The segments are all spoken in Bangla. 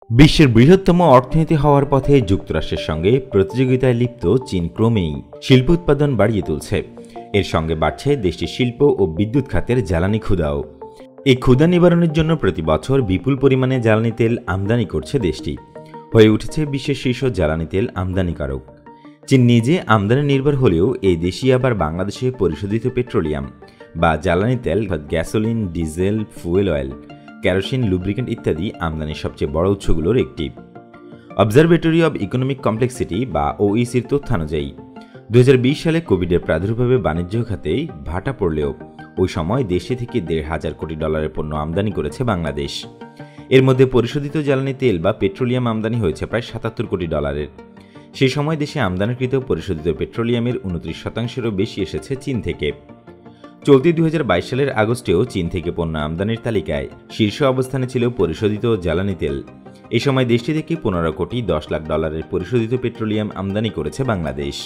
বিশ্বের বৃহত্তম অর্থনীতি হওয়ার পথে যুক্তরাষ্ট্রের সঙ্গে প্রতিযোগিতায় লিপ্ত চীন ক্রমেই শিল্প উৎপাদন বাড়িয়ে তুলছে। এর সঙ্গে বাড়ছে দেশটির শিল্প ও বিদ্যুৎ খাতের জ্বালানি ক্ষুধাও। এই ক্ষুধা নিবারণের জন্য প্রতি বছর বিপুল পরিমাণে জ্বালানি তেল আমদানি করছে দেশটি, হয়ে উঠেছে বিশ্বের শীর্ষ জ্বালানি তেল আমদানিকারক। চীন নিজে আমদানি নির্ভর হলেও এই দেশই আবার বাংলাদেশে পরিশোধিত পেট্রোলিয়াম বা জ্বালানি তেল, gasoline, diesel, fuel oil, kerosene, lubricant ইত্যাদি আমদানির সবচেয়ে বড় উৎসগুলোর একটি। অবজারভেটরি অব ইকোনমিক কমপ্লেক্সিটি বা ওইসির তথ্যানুযায়ী 2020 সালে কোভিডের প্রাদুর্ভাবে বাণিজ্য খাতেই ভাটা পড়লেও ওই সময় দেশে থেকে $1,500 কোটি পণ্য আমদানি করেছে বাংলাদেশ। এর মধ্যে পরিশোধিত জ্বালানি তেল বা পেট্রোলিয়াম আমদানি হয়েছে প্রায় $77 কোটি। সেই সময় দেশে আমদানিকৃত পরিশোধিত পেট্রোলিয়ামের 29%-এরও বেশি এসেছে চীন থেকে। চলতি 2022 সালের আগস্টেও চীন থেকে পণ্য আমদানির তালিকায় শীর্ষ অবস্থানে ছিল পরিশোধিত জ্বালানি তেল। এই সময় দেশটি থেকে $15 কোটি 10 লাখ পরিশোধিত পেট্রোলিয়াম আমদানি করেছে বাংলাদেশ।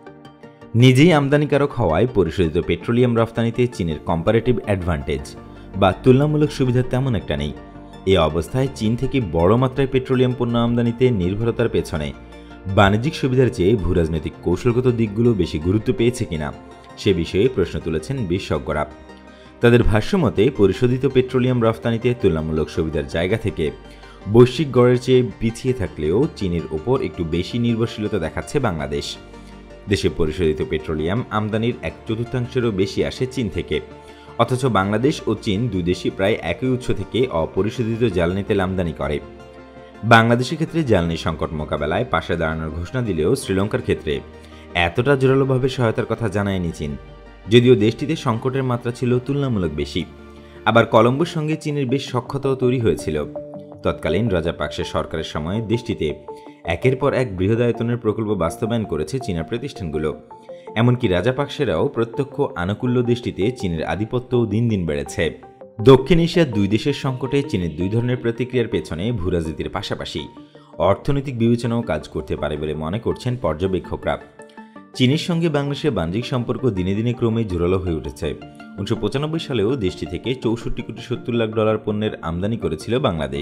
নিজেই আমদানিকারক হওয়ায় পরিশোধিত পেট্রোলিয়াম রফতানিতে চীনের কম্পারেটিভ অ্যাডভান্টেজ বা তুলনামূলক সুবিধা তেমন একটা নেই। এ অবস্থায় চীন থেকে বড় মাত্রায় পেট্রোলিয়াম পণ্য আমদানিতে নির্ভরতার পেছনে বাণিজ্যিক সুবিধার চেয়ে ভূরাজনৈতিক কৌশলগত দিকগুলো বেশি গুরুত্ব পেয়েছে কিনা সে বিষয়ে প্রশ্ন তুলেছেন বিশেষজ্ঞরা। তাদের ভাষ্যমতে পরিশোধিত পেট্রোলিয়াম রফতানিতে তুলনামূলক সুবিধার জায়গা থেকে বৈশ্বিক গড়ের চেয়ে পিছিয়ে থাকলেও চীনের ওপর একটু বেশি নির্ভরশীলতা দেখাচ্ছে বাংলাদেশ। দেশে পরিশোধিত পেট্রোলিয়াম আমদানির 1/4-এরও বেশি আসে চীন থেকে, অথচ বাংলাদেশ ও চীন দুই দেশই প্রায় একই উৎস থেকে অপরিশোধিত জ্বালানি তেল আমদানি করে। বাংলাদেশের ক্ষেত্রে জ্বালানি সংকট মোকাবেলায় পাশে দাঁড়ানোর ঘোষণা দিলেও শ্রীলঙ্কার ক্ষেত্রে এতটা জোরালোভাবে সহায়তার কথা জানায়নি চীন, যদিও দেশটিতে সংকটের মাত্রা ছিল তুলনামূলক বেশি। আবার কলম্বোর সঙ্গে চীনের বেশ সখ্যতাও তৈরি হয়েছিল। তৎকালীন রাজাপাকসের সরকারের সময় দেশটিতে একের পর এক বৃহদায়তনের প্রকল্প বাস্তবায়ন করেছে চীনা প্রতিষ্ঠানগুলো। এমনকি রাজাপাকসেরাও প্রত্যক্ষ আনুকূল্য দেশটিতে চীনের আধিপত্যও দিন দিন বেড়েছে। দক্ষিণ এশিয়ার দুই দেশের সংকটে চীনের দুই ধরনের প্রতিক্রিয়ার পেছনে ভূরাজনীতির পাশাপাশি অর্থনৈতিক বিবেচনাও কাজ করতে পারে বলে মনে করছেন পর্যবেক্ষকরা। চীনের সঙ্গে বাংলাদেশের বাণিজ্যিক সম্পর্ক দিনে দিনে ক্রমেই জোরালো হয়ে উঠেছে। 1995 সালেও দেশটি থেকে $64 কোটি 70 লাখ পণ্যের আমদানি করেছিল বাংলাদেশ।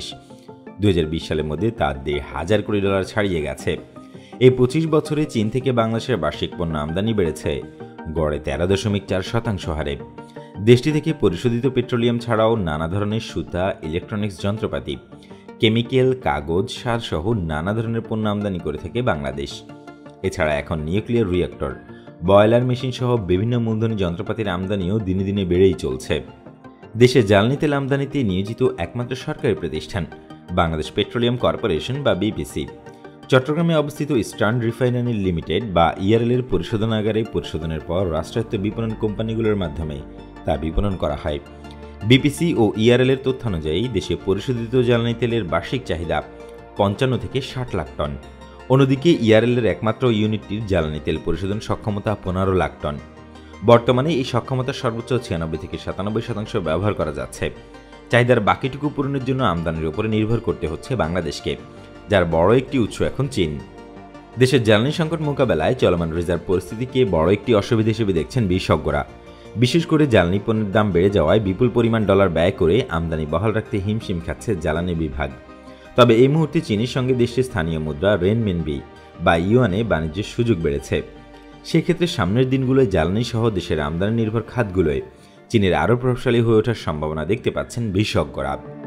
2020 সালের মধ্যে তা $1,000 কোটি ছাড়িয়ে গেছে। এই 25 বছরে চীন থেকে বাংলাদেশের বার্ষিক পণ্য আমদানি বেড়েছে গড়ে 13.4% হারে। দেশটি থেকে পরিশোধিত পেট্রোলিয়াম ছাড়াও নানা ধরনের সুতা, ইলেকট্রনিক্স যন্ত্রপাতি, কেমিক্যাল, কাগজ, সার সহ নানা ধরনের পণ্য আমদানি করে থাকে বাংলাদেশ। এছাড়া এখন নিউক্লিয়ার রিঅ্যাক্টর, বয়লার মেশিন সহ বিভিন্ন মূলধনী যন্ত্রপাতির আমদানিও দিনে দিনে বেড়েই চলছে। দেশে জ্বালানি তেল আমদানিতে নিয়োজিত একমাত্র সরকারি প্রতিষ্ঠান বাংলাদেশ পেট্রোলিয়াম কর্পোরেশন বা বিপিসি। চট্টগ্রামে অবস্থিত ইস্টার্ন রিফাইনারি লিমিটেড বা ইআরএল-এর পরিশোধনাগারে পরিশোধনের পর রাষ্ট্রায়ত্ত বিপণন কোম্পানিগুলোর মাধ্যমে তা বিপণন করা হয়। বিপিসি ও ইআরএল-এর তথ্যানুযায়ী দেশে পরিশোধিত জ্বালানি তেলের বার্ষিক চাহিদা 55 থেকে 60 লাখ টন। অন্যদিকে ইআরএল-এর একমাত্র ইউনিটটির জ্বালানি তেল পরিশোধন সক্ষমতা 15 লাখ টন। বর্তমানে এই সক্ষমতার সর্বোচ্চ 96 থেকে 97% ব্যবহার করা যাচ্ছে। চাহিদার বাকিটুকু পূরণের জন্য আমদানির উপরে নির্ভর করতে হচ্ছে বাংলাদেশকে, যার বড় একটি উৎস এখন চীন। দেশের জ্বালানি সংকট মোকাবেলায় চলমান রিজার্ভ পরিস্থিতিকে বড় একটি অসুবিধা হিসেবে দেখছেন বিশেষজ্ঞরা। বিশেষ করে জ্বালানি পণ্যের দাম বেড়ে যাওয়ায় বিপুল পরিমাণ ডলার ব্যয় করে আমদানি বহাল রাখতে হিমশিম খাচ্ছে জ্বালানি বিভাগ। তবে এই মুহূর্তে চীনের সঙ্গে দেশটির স্থানীয় মুদ্রা রেনমিনবি বা ইউয়ানে বাণিজ্যের সুযোগ বেড়েছে। সেক্ষেত্রে সামনের দিনগুলোয় জ্বালানি সহ দেশের আমদানি নির্ভর খাতগুলোয় চীনের আরও প্রভাবশালী হয়ে ওঠার সম্ভাবনা দেখতে পাচ্ছেন বিশেষজ্ঞরা।